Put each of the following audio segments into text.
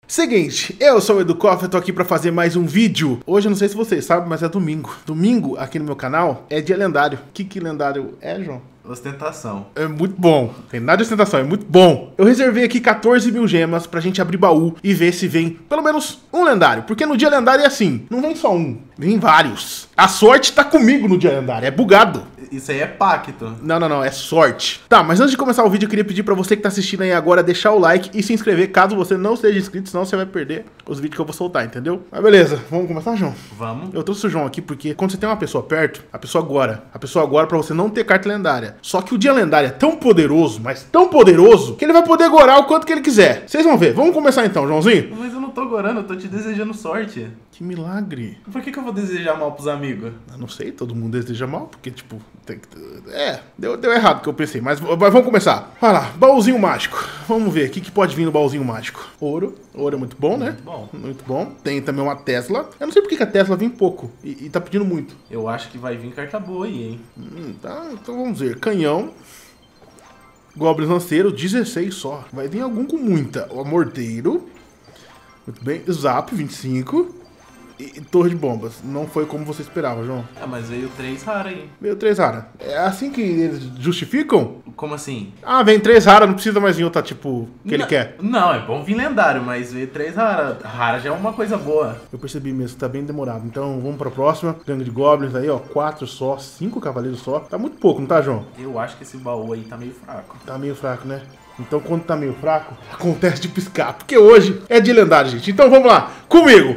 Seguinte, eu sou o EduCoff, eu tô aqui pra fazer mais um vídeo. Hoje eu não sei se vocês sabem, mas é domingo. Domingo, aqui no meu canal, é dia lendário. O que lendário é, João? Ostentação. É muito bom. Tem nada de ostentação, é muito bom. Eu reservei aqui 14 mil gemas pra gente abrir baú e ver se vem pelo menos um lendário. Porque no dia lendário é assim, não vem só um, vem vários. A sorte tá comigo no dia lendário, é bugado. Isso aí é pacto. Não, é sorte. Tá, mas antes de começar o vídeo, eu queria pedir pra você que tá assistindo aí agora deixar o like e se inscrever caso você não esteja inscrito, senão você vai perder os vídeos que eu vou soltar, entendeu? Mas beleza, vamos começar, João? Vamos. Eu trouxe o João aqui porque quando você tem uma pessoa perto, a pessoa agora pra você não ter carta lendária. Só que o dia lendário é tão poderoso, mas tão poderoso, que ele vai poder gorar o quanto que ele quiser. Vocês vão ver. Vamos começar então, Joãozinho? Mas eu não tô gorando, eu tô te desejando sorte. Que milagre. Por que eu vou desejar mal pros amigos? Eu não sei, todo mundo deseja mal, porque tipo... deu errado o que eu pensei, mas vamos começar. Vai lá, baúzinho mágico. Vamos ver, o que pode vir no baúzinho mágico? Ouro é muito bom, né? Muito bom. Muito bom. Tem também uma Tesla. Eu não sei porque que a Tesla vem pouco e tá pedindo muito. Eu acho que vai vir carta boa aí, hein? Tá, então vamos ver. Canhão. Goblin lanceiro, 16 só. Vai vir algum com muita. O morteiro. Muito bem. Zap, 25. E torre de bombas. Não foi como você esperava, João. Ah, mas veio 3 raras aí. Veio 3 raras. É assim que eles justificam? Como assim? Ah, vem 3 raras, não precisa mais vir outra, tipo, que ele quer. Não, é bom vir lendário, mas veio 3 raras. Rara já é uma coisa boa. Eu percebi mesmo que tá bem demorado. Então vamos pra próxima. Gangue de goblins aí, ó. 4 só, 5 cavaleiros só. Tá muito pouco, não tá, João? Eu acho que esse baú aí tá meio fraco. Tá meio fraco, né? Então, quando tá meio fraco, acontece de piscar. Porque hoje é de lendário, gente. Então, vamos lá. Comigo.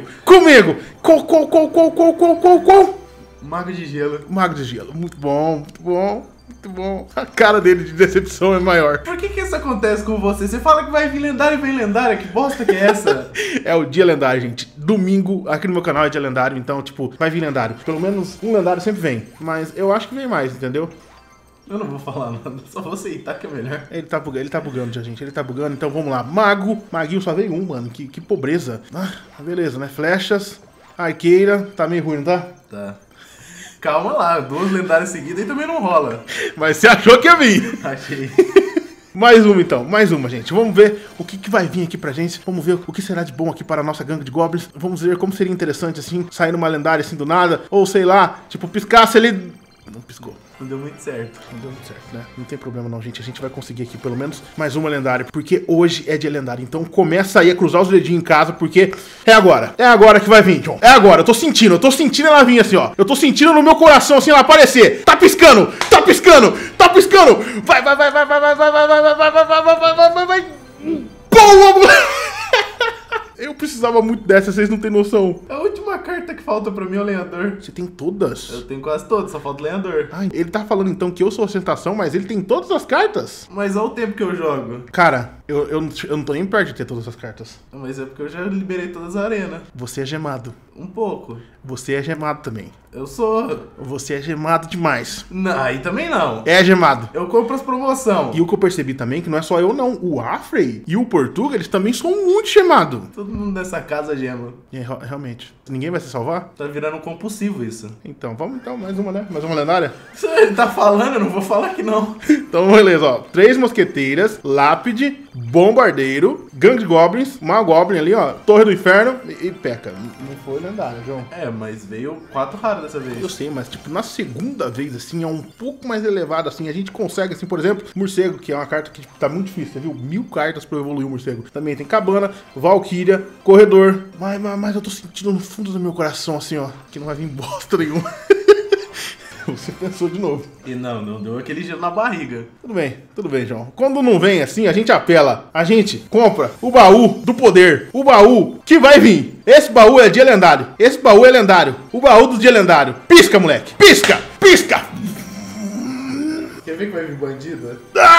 Qual? Mago de gelo. Mago de gelo. Muito bom. A cara dele de decepção é maior. Por que isso acontece com você? Você fala que vai vir lendário e vem lendário. Que bosta que é essa? É o dia lendário, gente. Domingo, aqui no meu canal é dia lendário. Então, tipo, vai vir lendário. Pelo menos um lendário sempre vem. Mas eu acho que vem mais, entendeu? Eu não vou falar nada, só vou aceitar que é melhor. Ele tá bugando, gente. Ele tá bugando, então vamos lá. Maguinho só veio um, mano. Que pobreza. Ah, beleza, né? Flechas. Arqueira. Tá meio ruim, não tá? Tá. Calma lá, 2 lendárias seguidas e também não rola. Mas você achou que ia vir. Achei. Mais uma então, mais uma, gente. Vamos ver o que vai vir aqui pra gente. Vamos ver o que será de bom aqui para a nossa gangue de goblins. Vamos ver como seria interessante, assim, sair numa lendária assim do nada. Ou sei lá, tipo, piscasse ali... Não piscou. Não deu muito certo. Não deu muito certo, né? Não tem problema não, gente. A gente vai conseguir aqui pelo menos mais uma lendária. Porque hoje é dia lendário. Então começa aí a cruzar os dedinhos em casa. Porque é agora. É agora que vai vir, John. É agora. Eu tô sentindo ela vir assim, ó. Eu tô sentindo no meu coração assim ela aparecer. Tá piscando. Vai. Boa! Eu precisava muito dessa, vocês não têm noção. A última carta que falta pra mim é o lenhador. Você tem todas? Eu tenho quase todas, só falta o lenhador. Ai, ele tá falando então que eu sou ostentação, mas ele tem todas as cartas? Mas olha o tempo que eu jogo. Cara, eu não tô nem perto de ter todas as cartas. Mas é porque eu já liberei todas as arenas. Você é gemado. Um pouco. Você é gemado também. Eu sou. Você é gemado demais. Não, aí também não. É gemado. Eu compro as promoções. E o que eu percebi também, que não é só eu não. O Afrey e o Portuga, eles também são muito gemados. Todo mundo dessa casa gema. Realmente. Ninguém vai se salvar? Tá virando um compulsivo isso. Então, vamos então, mais uma, né? Mais uma lendária? Se ele tá falando, eu não vou falar que não. Então, beleza, ó. 3 mosqueteiras, lápide, bombardeiro, gangue de goblins, uma goblin ali, ó. Torre do inferno e peca. Não foi lendária, João. É, mas veio 4 raros dessa vez. Eu sei, mas tipo, na segunda vez, assim, é um pouco mais elevado, assim. A gente consegue, assim, por exemplo, morcego, que é uma carta que tipo, tá muito difícil, você viu? 1000 cartas pra eu evoluir o morcego. Também tem cabana, valquíria, corredor. Mas eu tô sentindo no fundo do meu coração, assim, ó, que não vai vir bosta nenhuma. Você pensou de novo. E não deu aquele gelo na barriga. Tudo bem, João. Quando não vem assim, a gente apela. A gente compra o baú do poder. O baú que vai vir. Esse baú é dia lendário. Esse baú é lendário. O baú do dia lendário. Pisca, moleque. Pisca. Quer ver que vai vir bandida?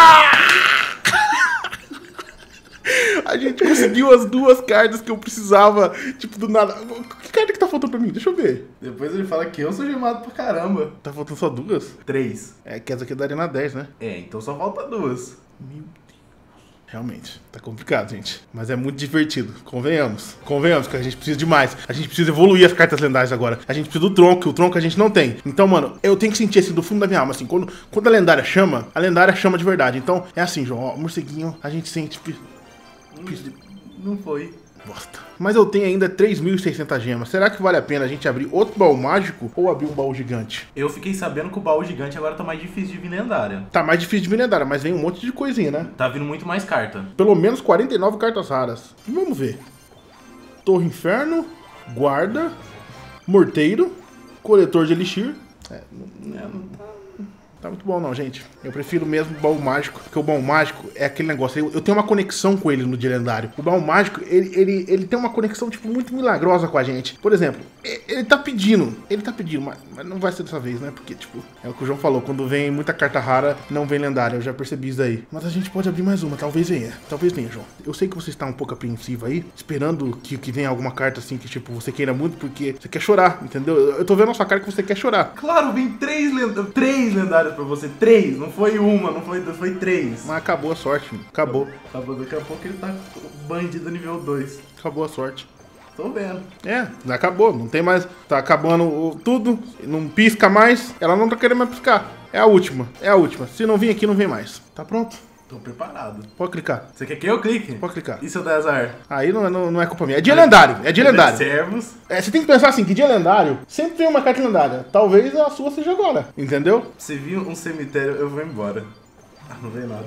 A gente conseguiu as 2 cartas que eu precisava. Tipo, do nada. Que carta que tá faltando pra mim? Deixa eu ver. Depois ele fala que eu sou gemado pra caramba. Tá faltando só 2? 3. É que essa aqui daria na 10, né? É, então só falta 2. Meu Deus. Realmente, tá complicado, gente. Mas é muito divertido. Convenhamos que a gente precisa de mais. A gente precisa evoluir as cartas lendárias agora. A gente precisa do tronco, o tronco a gente não tem. Então, mano, eu tenho que sentir assim do fundo da minha alma, assim. Quando a lendária chama de verdade. Então, é assim, João, ó, morceguinho, a gente sente... Não foi. Bosta. Mas eu tenho ainda 3.600 gemas. Será que vale a pena a gente abrir outro baú mágico ou abrir um baú gigante? Eu fiquei sabendo que o baú gigante agora tá mais difícil de vir lendária. Tá mais difícil de vir lendária, mas vem um monte de coisinha, né? Tá vindo muito mais carta. Pelo menos 49 cartas raras. Vamos ver. Torre Inferno, Guarda, Morteiro, Coletor de Elixir. Não tá muito bom não, gente. Eu prefiro mesmo o baú mágico, porque o baú mágico é aquele negócio. Eu tenho uma conexão com ele no dia lendário. O baú mágico, ele tem uma conexão, tipo, muito milagrosa com a gente. Por exemplo, ele tá pedindo, mas não vai ser dessa vez, né? Porque, tipo, é o que o João falou, quando vem muita carta rara, não vem lendária. Eu já percebi isso aí. Mas a gente pode abrir mais uma, talvez venha, João. Eu sei que você está um pouco apreensivo aí, esperando que venha alguma carta assim, que, tipo, você queira muito, porque você quer chorar, entendeu? Eu tô vendo na sua cara que você quer chorar. Claro, vem três lendárias pra você. 3, não foi uma, não foi duas, foi 3. Mas acabou a sorte, mano. Acabou. Daqui a pouco ele tá bandido nível 2. Acabou a sorte. Tô vendo. Acabou, não tem mais. Tá acabando tudo, não pisca mais. Ela não tá querendo mais piscar. É a última. Se não vir aqui, não vem mais. Tá pronto? Tô preparado. Pode clicar. Você quer que eu clique? Pode clicar. E se eu der azar? Aí não é culpa minha. É dia lendário. Servos. Você tem que pensar assim, que dia lendário sempre tem uma carta lendária. Talvez a sua seja agora, entendeu? Se vir um cemitério, eu vou embora. Não veio nada.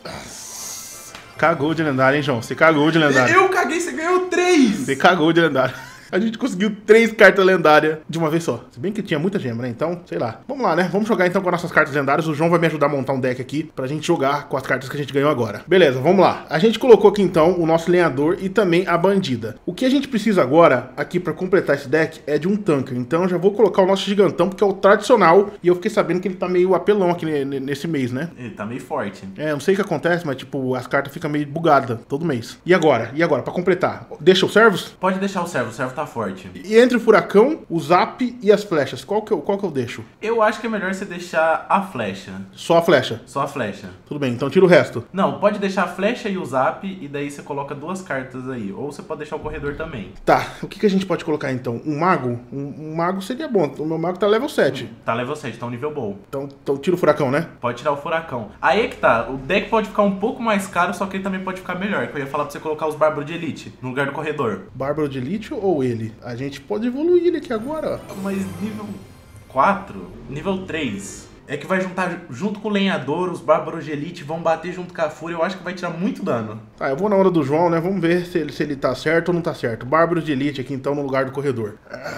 Cagou de lendário, hein, João? Você cagou de lendário. Eu caguei, você ganhou 3. Você cagou de lendário. A gente conseguiu 3 cartas lendárias de uma vez só. Se bem que tinha muita gema, né? Então, sei lá. Vamos lá, né? Vamos jogar então com as nossas cartas lendárias. O João vai me ajudar a montar um deck aqui pra gente jogar com as cartas que a gente ganhou agora. Beleza, vamos lá. A gente colocou aqui então o nosso lenhador e também a bandida. O que a gente precisa agora, aqui pra completar esse deck, é de um tanker. Então eu já vou colocar o nosso gigantão, porque é o tradicional. E eu fiquei sabendo que ele tá meio apelão aqui nesse mês, né? Ele tá meio forte. Não sei o que acontece, mas tipo, as cartas ficam meio bugadas todo mês. E agora? Pra completar? Deixa os servos? Pode deixar o servo tá forte. E entre o furacão, o zap e as flechas, qual que eu deixo? Eu acho que é melhor você deixar a flecha. Só a flecha? Só a flecha. Tudo bem, então tira o resto. Não, pode deixar a flecha e o zap, e daí você coloca 2 cartas aí. Ou você pode deixar o corredor também. Tá, o que a gente pode colocar então? Um mago? Um mago seria bom. O meu mago tá level 7. Tá level 7, tá um nível bom. Então tira o furacão, né? Pode tirar o furacão. Aí é que tá, o deck pode ficar um pouco mais caro, só que ele também pode ficar melhor. Que eu ia falar pra você colocar os bárbaros de elite no lugar do corredor. Bárbaro de elite ou ele? A gente pode evoluir ele aqui agora, ó. Mas nível 4, nível 3... É que vai juntar junto com o lenhador, os bárbaros de elite vão bater junto com a fúria. Eu acho que vai tirar muito dano. Tá, eu vou na hora do João, né? Vamos ver se ele tá certo ou não tá certo. Bárbaros de elite aqui então no lugar do corredor.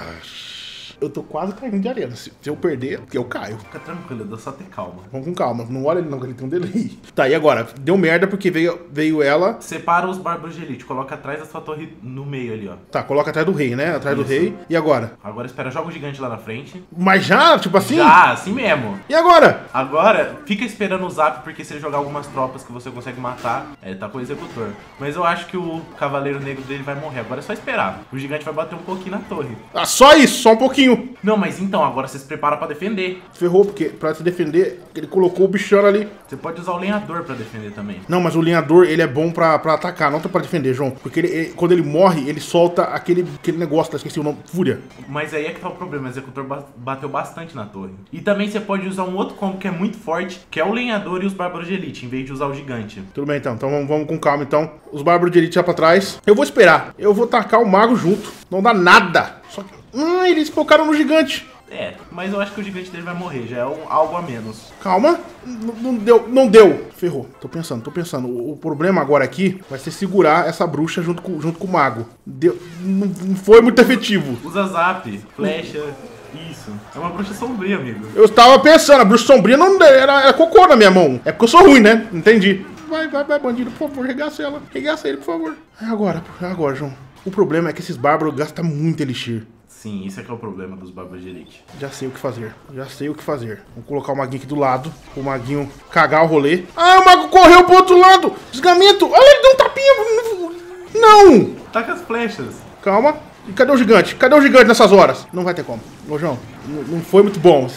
Eu tô quase caindo de arena. Se eu perder, eu caio. Fica tranquilo, dá só ter calma. Vamos com calma. Não olha ele não, que ele tem um delay. Tá, e agora? Deu merda porque veio ela. Separa os bárbaros de elite. Coloca atrás da sua torre no meio ali, ó. Tá, coloca atrás do rei, né? Atrás do rei. E agora? Agora espera, joga o gigante lá na frente. Mas já? Tipo assim? Já, assim mesmo. E agora? Agora, fica esperando o zap, porque se ele jogar algumas tropas que você consegue matar, ele tá com o executor. Mas eu acho que o cavaleiro negro dele vai morrer. Agora é só esperar. O gigante vai bater um pouquinho na torre. Ah, só isso, só um pouquinho. Não, mas então, agora você se prepara pra defender. Ferrou, porque pra se defender, ele colocou o bichão ali. Você pode usar o lenhador pra defender também. Não, mas o lenhador, ele é bom pra atacar, não pra defender, João. Porque quando ele morre, ele solta aquele negócio, esqueci o nome, fúria. Mas aí é que tá o problema, o executor bateu bastante na torre. E também você pode usar um outro combo que é muito forte, que é o lenhador e os bárbaros de elite, em vez de usar o gigante. Tudo bem, então vamos com calma, então. Os bárbaros de elite já pra trás. Eu vou esperar, eu vou tacar o mago junto. Não dá nada. Só que... eles focaram no gigante. Mas eu acho que o gigante dele vai morrer, já é algo a menos. Calma, não deu. Ferrou, tô pensando. O problema agora aqui vai ser segurar essa bruxa junto com o mago. Não foi muito efetivo. Usa zap, flecha, isso. É uma bruxa sombria, amigo. Eu estava pensando, a bruxa sombria não era cocô na minha mão. É porque eu sou ruim, né? Entendi. Vai, bandido, por favor, regaça ela. Regaça ele, por favor. É agora, João. O problema é que esses bárbaros gastam muito elixir. Sim, isso é que é o problema dos bárbaros de elite. Já sei o que fazer. Vou colocar o maguinho aqui do lado. O maguinho cagar o rolê. Ah, o mago correu pro outro lado. Desgamento. Olha, ele deu um tapinha. Não. Taca as flechas. Calma. E cadê o gigante? Nessas horas? Não vai ter como. Ô, João, não foi muito bom.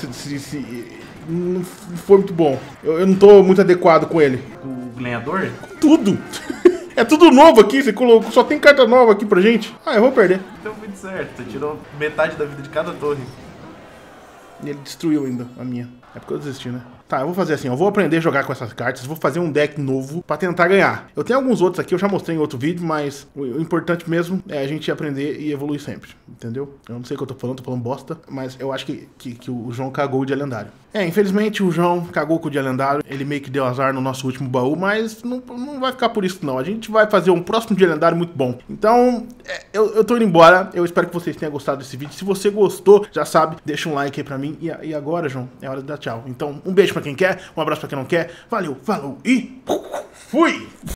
Não foi muito bom. Eu não tô muito adequado com ele. O lenhador? Tudo. É tudo novo aqui, você colocou, só tem carta nova aqui pra gente. Eu vou perder. Deu muito certo, você tirou metade da vida de cada torre. E ele destruiu ainda a minha. É porque eu desisti, né? Tá, eu vou fazer assim, eu vou aprender a jogar com essas cartas, vou fazer um deck novo pra tentar ganhar. Eu tenho alguns outros aqui, eu já mostrei em outro vídeo, mas o importante mesmo é a gente aprender e evoluir sempre, entendeu? Eu não sei o que eu tô falando bosta, mas eu acho que o João cagou o dia lendário. Infelizmente o João cagou com o dia lendário, ele meio que deu azar no nosso último baú, mas não vai ficar por isso não, a gente vai fazer um próximo dia lendário muito bom. Então, eu tô indo embora, eu espero que vocês tenham gostado desse vídeo. Se você gostou, já sabe, deixa um like aí pra mim. E agora, João, é hora de dar tchau. Então, um beijo pra quem quer, um abraço pra quem não quer. Valeu, falou e fui!